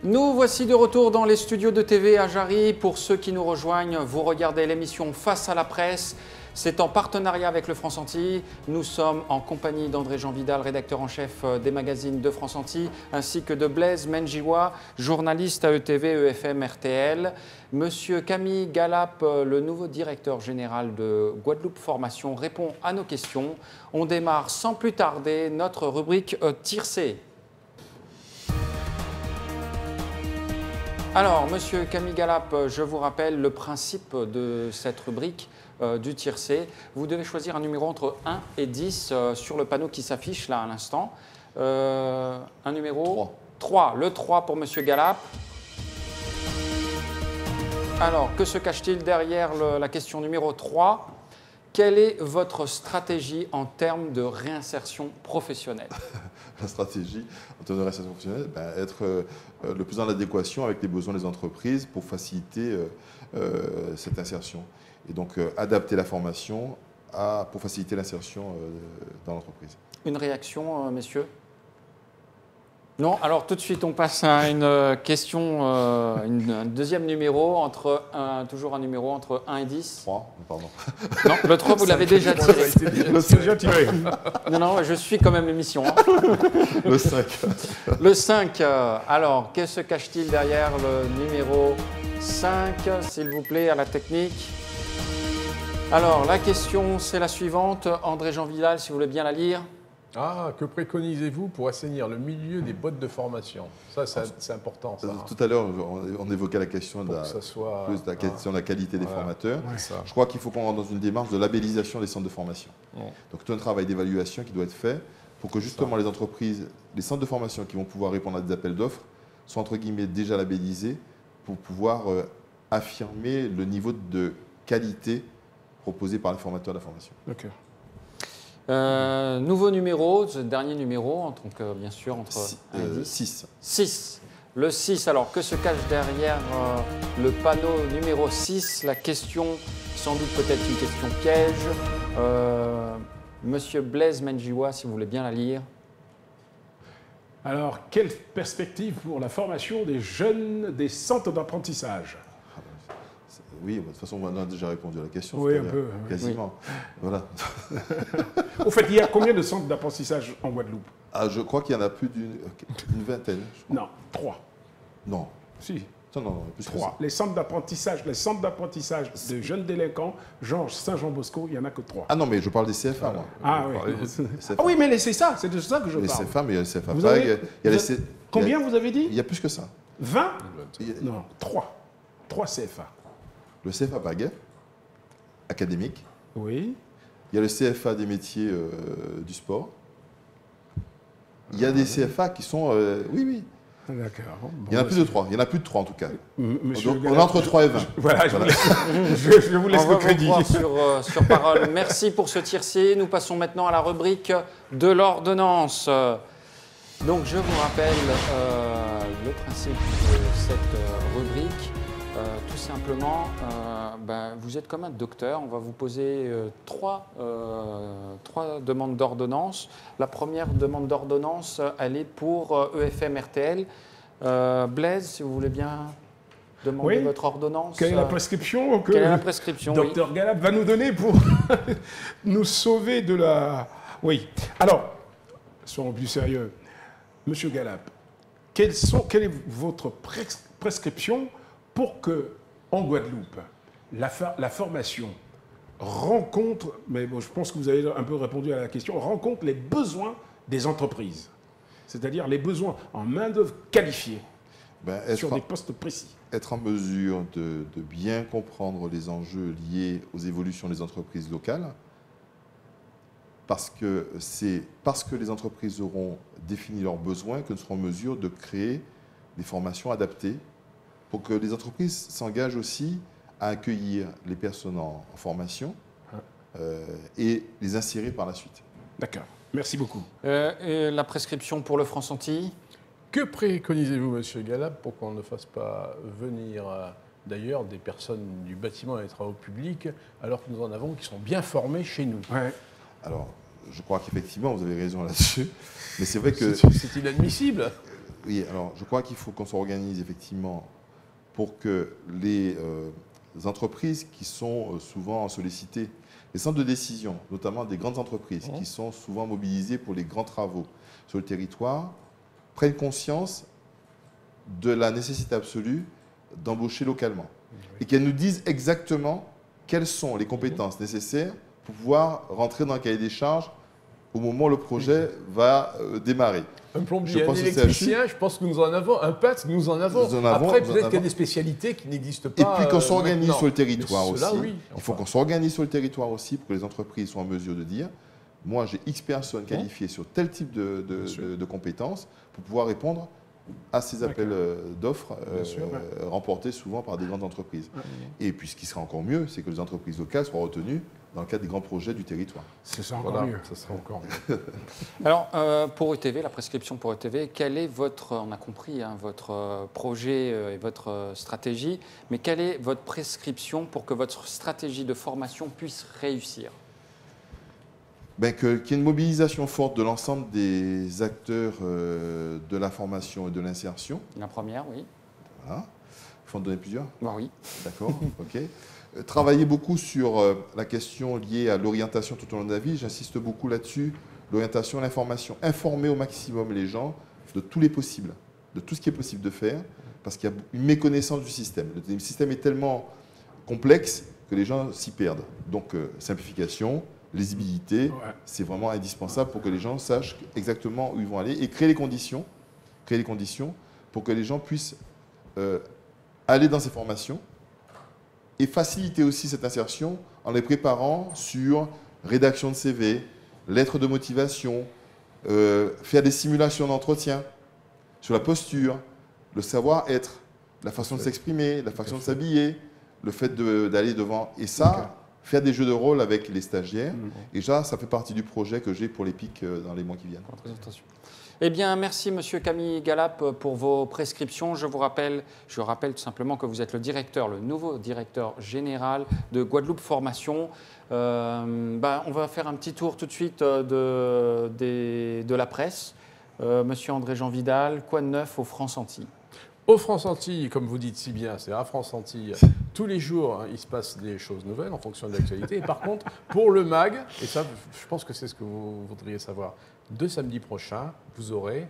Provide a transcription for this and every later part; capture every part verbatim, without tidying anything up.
Nous voici de retour dans les studios de T V à Jarry. Pour ceux qui nous rejoignent, vous regardez l'émission Face à la presse. C'est en partenariat avec le France Antilles. Nous sommes en compagnie d'André-Jean Vidal, rédacteur en chef des magazines de France Antilles, ainsi que de Blaise Menjiwa, journaliste à E T V, E F M, R T L. Monsieur Camille Galap, le nouveau directeur général de Guadeloupe Formation, répond à nos questions. On démarre sans plus tarder notre rubrique euh, Tiercé. Alors, Monsieur Camille Galap, je vous rappelle le principe de cette rubrique euh, du tiercé. Vous devez choisir un numéro entre un et dix euh, sur le panneau qui s'affiche là à l'instant. Euh, un numéro trois. trois. Le trois pour Monsieur Galap. Alors, que se cache-t-il derrière le, la question numéro trois? Quelle est votre stratégie en termes de réinsertion professionnelle? La stratégie en termes de réinsertion professionnelle, ben, être euh, le plus en adéquation avec les besoins des entreprises pour faciliter euh, euh, cette insertion. Et donc, euh, adapter la formation à, pour faciliter l'insertion euh, dans l'entreprise. Une réaction, euh, messieurs? Non, alors tout de suite on passe à une question, euh, une, un deuxième numéro, entre un, toujours un numéro entre un et dix. trois, pardon. Non, le trois vous l'avez déjà tiré. Le déjà tiré. Non, non, je suis quand même l'émission. Hein. Le cinq. Le cinq, euh, alors que se cache-t-il derrière le numéro cinq, s'il vous plaît, à la technique? Alors la question c'est la suivante, André-Jean Vidal, si vous voulez bien la lire. Ah, que préconisez-vous pour assainir le milieu des boîtes de formation? Ça, c'est important. Ça, hein. Tout à l'heure, on, on évoquait la question, de la, soit, plus de la, question de la qualité des voilà, formateurs. ouais, je crois qu'il faut qu'on rentre dans une démarche de labellisation des centres de formation. Ouais. Donc, tout un travail d'évaluation qui doit être fait pour que justement les entreprises, les centres de formation qui vont pouvoir répondre à des appels d'offres soient entre guillemets déjà labellisés pour pouvoir euh, affirmer le niveau de qualité proposé par les formateurs de la formation. Ok. Euh, nouveau numéro, ce dernier numéro, donc euh, bien sûr entre un et dix. six. six. Le six, alors que se cache derrière euh, le panneau numéro six? La question, sans doute peut-être une question piège. Euh, Monsieur Blaise Menjiwa, si vous voulez bien la lire. Alors, quelle perspective pour la formation des jeunes des centres d'apprentissage? Oui, de toute façon, on a déjà répondu à la question. Oui, un peu. Quasiment. Oui. Voilà. Au fait, il y a combien de centres d'apprentissage en Guadeloupe? Ah, je crois qu'il y en a plus d'une une vingtaine. Non, trois. Non. Si. Non, non, non, plus trois. Que ça. Les centres d'apprentissage, les centres d'apprentissage de jeunes délinquants, Georges Saint-Jean-Bosco, il n'y en a que trois. Ah non, mais je parle des C F A, moi. Ah oui. Ah oui, mais c'est ça, c'est de ça que je les parle. Les C F A, mais il y a les C F A. Vous avez, il y a, il y a les C... Combien il y a, vous avez dit? Il y a plus que ça. vingt? Il y a... Non, trois. Trois C F A. Le C F A Baguet, académique. Oui. Il y a le C F A des métiers euh, du sport. Il y a des C F A qui sont... Euh, oui, oui. D'accord. Bon, il y en a plus de trois. Il y en a plus de trois, en tout cas. Monsieur Donc, on est entre trois et vingt. Voilà, je, voilà. Vous, je, je vous laisse on le va crédit. Vous sur, euh, sur parole. Merci pour ce tiercé. Nous passons maintenant à la rubrique de l'ordonnance. Donc, je vous rappelle euh, le principe de cette euh, rubrique. Euh, tout simplement, euh, ben, vous êtes comme un docteur. On va vous poser euh, trois, euh, trois demandes d'ordonnance. La première demande d'ordonnance, elle est pour euh, E F M R T L. Euh, Blaise, si vous voulez bien demander oui. votre ordonnance. Quelle est la prescription que Quelle est la prescription, docteur oui. Galap va nous donner pour nous sauver de la... Oui. Alors, soyons plus sérieux. Monsieur Galap, quelles sont, quelle est votre pres prescription pour que, en Guadeloupe, la, la formation rencontre, mais bon, je pense que vous avez un peu répondu à la question, rencontre les besoins des entreprises, c'est-à-dire les besoins en main-d'œuvre qualifiée ben, sur des postes précis. Être en mesure de, de bien comprendre les enjeux liés aux évolutions des entreprises locales, parce que c'est parce que les entreprises auront défini leurs besoins que nous serons en mesure de créer des formations adaptées pour que les entreprises s'engagent aussi à accueillir les personnes en, en formation euh, et les insérer par la suite. D'accord. Merci beaucoup. Euh, et la prescription pour le France Antilles? Que préconisez-vous, Monsieur Galap, pour qu'on ne fasse pas venir euh, d'ailleurs des personnes du bâtiment et des travaux publics, alors que nous en avons qui sont bien formés chez nous? Ouais. Alors, je crois qu'effectivement, vous avez raison là-dessus, mais c'est vrai que... C'est inadmissible. Oui, alors je crois qu'il faut qu'on s'organise effectivement pour que les euh, entreprises qui sont euh, souvent sollicitées, les centres de décision, notamment des grandes entreprises Mmh. qui sont souvent mobilisées pour les grands travaux sur le territoire, prennent conscience de la nécessité absolue d'embaucher localement. Et qu'elles nous disent exactement quelles sont les compétences nécessaires pour pouvoir rentrer dans le cahier des charges au moment où le projet va euh, démarrer. Un plombier, Je un pense que c'est électricien, je pense que nous en avons. Un peintre, nous en avons. Nous en avons, Après, nous en peut-être qu'il y a avons. des spécialités qui n'existent Et pas. puis qu'on euh, s'organise maintenant. sur le territoire Mais aussi. cela, oui. Il faut Enfin, qu'on s'organise sur le territoire aussi pour que les entreprises soient en mesure de dire moi, j'ai X personnes qualifiées sur tel type de, de- Bien sûr. de- de compétences pour pouvoir répondre à ces appels euh, d'offres Bien sûr, euh, remportés souvent par des grandes entreprises. Ouais. Et puis, ce qui serait encore mieux, c'est que les entreprises locales soient retenues dans le cadre des grands projets du territoire. C'est ça encore voilà, mieux. ça sera encore mieux. Alors, euh, pour E T V, la prescription pour E T V, quel est votre, on a compris, hein, votre euh, projet euh, et votre euh, stratégie, mais quelle est votre prescription pour que votre stratégie de formation puisse réussir? Ben, que- qu'il y ait une mobilisation forte de l'ensemble des acteurs euh, de la formation et de l'insertion. La première, oui. Voilà. Il faut en donner plusieurs. Bah oui. D'accord, ok. Euh, Travailler beaucoup sur euh, la question liée à l'orientation tout au long de la vie, j'insiste beaucoup là-dessus, l'orientation et l'information. Informer au maximum les gens de tous les possibles, de tout ce qui est possible de faire, parce qu'il y a une méconnaissance du système. Le système est tellement complexe que les gens s'y perdent. Donc, euh, simplification, lisibilité, Ouais. c'est vraiment indispensable pour que les gens sachent exactement où ils vont aller et créer les conditions, créer les conditions pour que les gens puissent euh, aller dans ces formations et faciliter aussi cette insertion en les préparant sur rédaction de C V, lettres de motivation, euh, faire des simulations d'entretien, sur la posture, le savoir-être, la façon de s'exprimer, la façon de s'habiller, le fait de- d'aller devant. Et ça, Ok. faire des jeux de rôle avec les stagiaires. Mhm. Et ça, ça fait partie du projet que j'ai pour les pics euh, dans les mois qui viennent. Pour la présentation. Eh bien, merci Monsieur Camille Galap pour vos prescriptions. Je vous rappelle, je rappelle tout simplement que vous êtes le directeur, le nouveau directeur général de Guadeloupe Formation. Euh, ben, on va faire un petit tour tout de suite euh, de, des- de la presse. Euh, Monsieur André-Jean Vidal, quoi de neuf au France-Antilles? Au France-Antilles, comme vous dites si bien, c'est à France-Antilles, tous les jours, hein, il se passe des choses nouvelles en fonction de l'actualité. Et par contre, pour le MAG, et ça, je pense que c'est ce que vous voudriez savoir, de samedi prochain, vous aurez,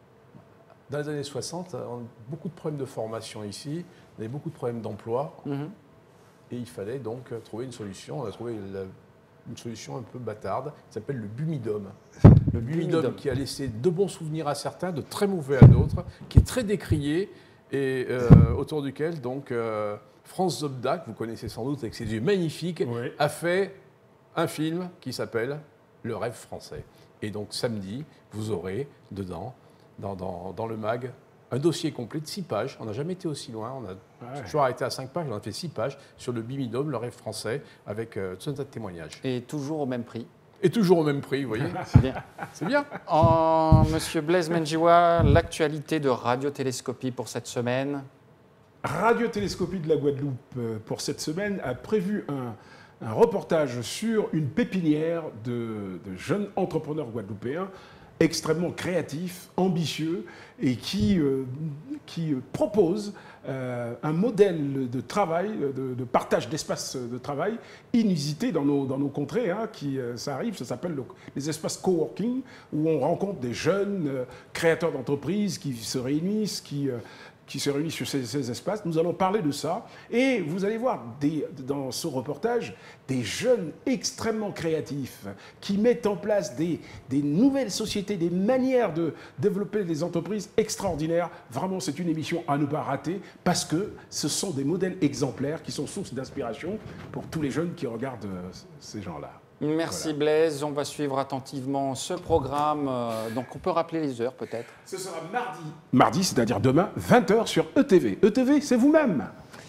dans les années soixante, on a beaucoup de problèmes de formation ici, on avait beaucoup de problèmes d'emploi, Mhm. et il fallait donc trouver une solution. On a trouvé la- une solution un peu bâtarde, qui s'appelle le Bumidum. Le Bumidum Bumidum. qui a laissé de bons souvenirs à certains, de très mauvais à d'autres, qui est très décrié et euh, autour duquel donc euh, France Zobda, que vous connaissez sans doute avec ses yeux magnifiques, Oui. a fait un film qui s'appelle Le rêve français. Et donc samedi, vous aurez dedans, dans, dans- dans le MAG, un dossier complet de six pages. On n'a jamais été aussi loin. On a Ouais. toujours arrêté à cinq pages. On a fait six pages sur le Bimidum, le rêve français, avec euh, tout un tas de témoignages. Et toujours au même prix. Et toujours au même prix, vous voyez. C'est bien. C'est bien. En, Monsieur Blaise Menjiwa, l'actualité de Radiotélescopie pour cette semaine. Radiotélescopie de la Guadeloupe, euh, pour cette semaine, a prévu un, un reportage sur une pépinière de, de jeunes entrepreneurs guadeloupéens extrêmement créatifs, ambitieux et qui, euh, qui euh, proposent euh, un modèle de travail, de, de partage d'espace de travail inusité dans nos, dans nos contrées. Hein, qui, euh, ça arrive, ça s'appelle le- les espaces coworking, où on rencontre des jeunes euh, créateurs d'entreprises qui se réunissent, qui... euh, qui se réunissent sur ces, ces espaces. Nous allons parler de ça. Et vous allez voir des- dans ce reportage des jeunes extrêmement créatifs qui mettent en place des, des nouvelles sociétés, des manières de développer des entreprises extraordinaires. Vraiment, c'est une émission à ne pas rater parce que ce sont des modèles exemplaires qui sont source d'inspiration pour tous les jeunes qui regardent euh, ces gens-là. Merci Blaise, on va suivre attentivement ce programme. Euh, donc on peut rappeler les heures peut-être. Ce sera mardi. Mardi, c'est-à-dire demain, vingt heures sur E T V. E T V, c'est vous-même.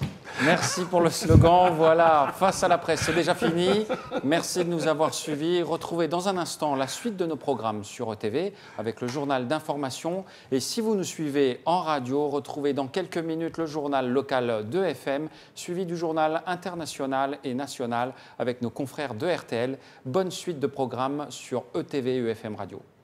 Merci pour le slogan. Voilà, face à la presse, c'est déjà fini. Merci de nous avoir suivis. Retrouvez dans un instant la suite de nos programmes sur E T V avec le journal d'information. Et si vous nous suivez en radio, retrouvez dans quelques minutes le journal local de F M, suivi du journal international et national avec nos confrères de R T L. Bonne suite de programmes sur E T V et E F M Radio.